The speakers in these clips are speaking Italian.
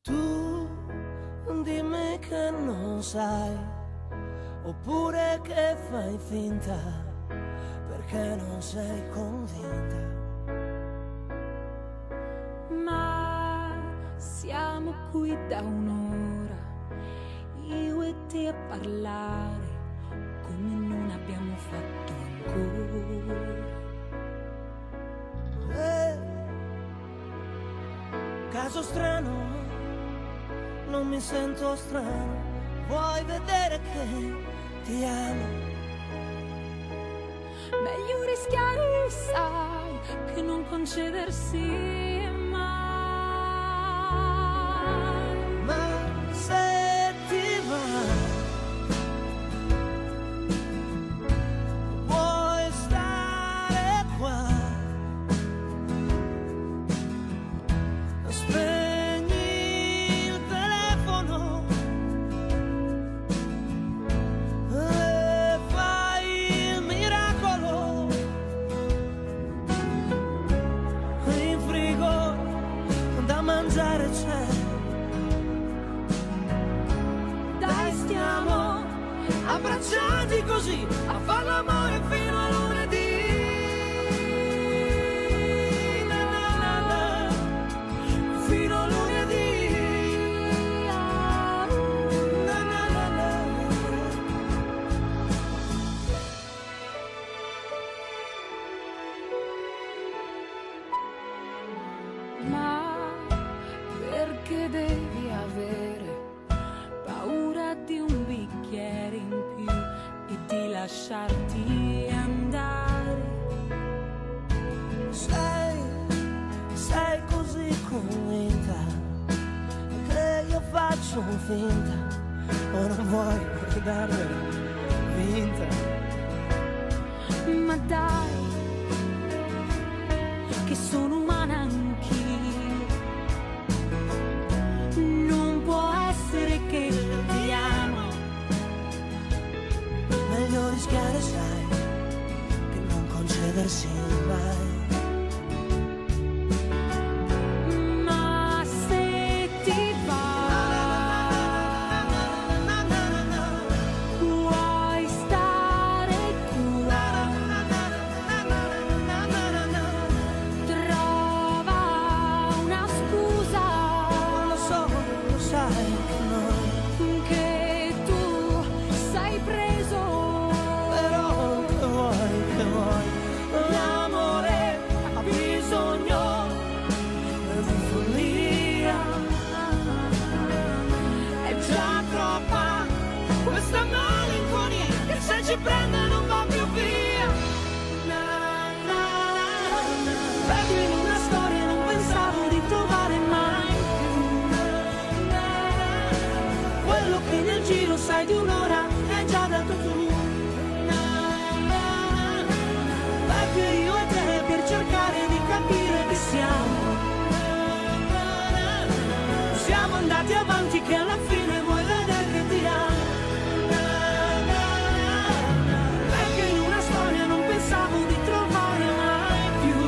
Tu dimmi che non sai, oppure che fai finta, perché non sei convinta. Ma siamo qui da un'ora, io e te a parlare come non abbiamo fatto ancora. Caso strano, non mi sento strano, vuoi vedere che ti amo? Meglio rischiare, sai, che non concedersi mai. Ma se ti va, puoi stare qua. Spegni il telefono e fai il miracolo. In frigo da mangiare c'è. Dai, stiamo abbracciati così a far l'amore fino a lunedì. Na, na, na, na. Fino a lunedì. Na, na, na, na. Ma perché devi avere paura di un bicchiere in più e di lasciarti andare? Sei così convinta che io faccio finta, o non vuoi darmela vinta? Ma dai, che sono umana anch'io, non può essere che ti amo. Meglio rischiare, sai, che non concedersi mai. Ma se ti va, puoi stare qua. Trova una scusa, Lo so, lo sai che noi, che tu sei preso. però che vuoi, l'amore ha bisogno di follia. È già troppa Questa malinconia che se ci prende non va più via. Perché in una storia non pensavo di trovare mai più quello che nel giro sai di un'ora hai già dato tu. Perché io e te per cercare di capire che siamo andati avanti che alla fine vuoi vedere che ti amo. Perché in una storia non pensavo di trovare mai più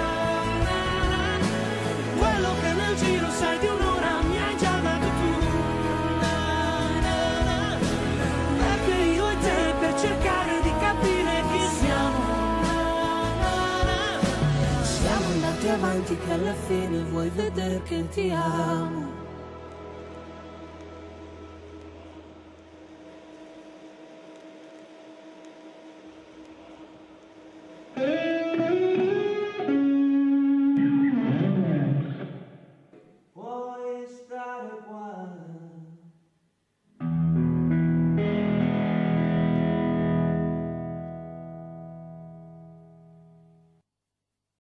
quello che nel giro sai di un'ora mi hai già dato tu. Perché io e te per cercare di capire chi siamo andati avanti che alla fine vuoi vedere che ti amo.